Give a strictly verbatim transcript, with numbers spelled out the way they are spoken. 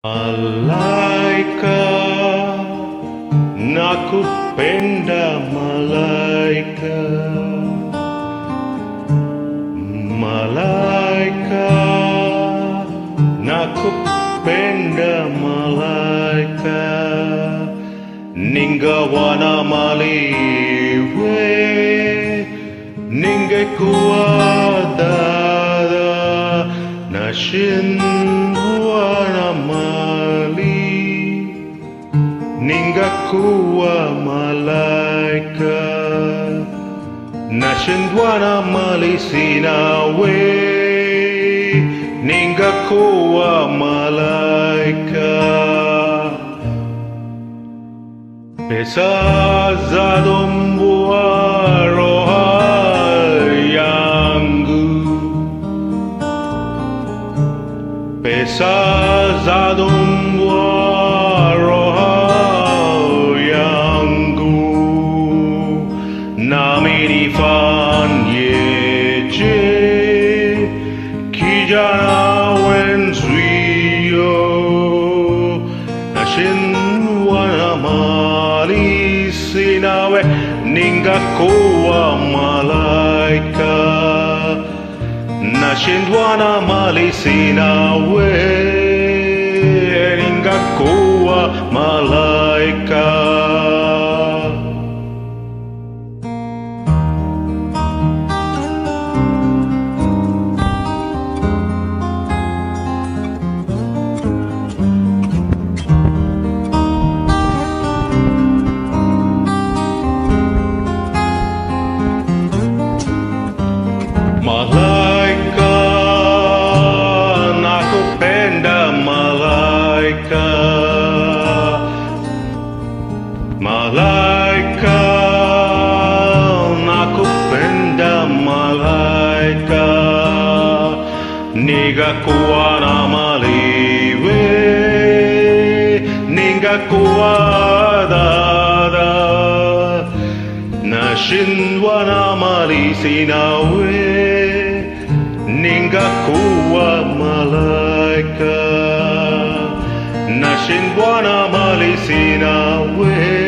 Malaika, nakupenda malaika. Malaika, nakupenda malaika. Ningawa na mali we, ningekuwa dada nashindwa na mali, ningakuwa malaika. Nashindwa na mali sina we, ningakuwa malaika. Pesa zadombua roho yangu, pesa zadombua roho yangu. Nami nifanyeje kijana wenzio, nashindwa na mali sina we, ningakuwa malaika. Nashindwa na mali sina we, ningakuwa malaika. Malaika, nakupenda malaika. Malaika, nakupenda malaika. Ningakuwa na mali we, ningakuwa dada nashindwa na mali sina we, ningakuwa malaika. Nashindwa na mali sina we,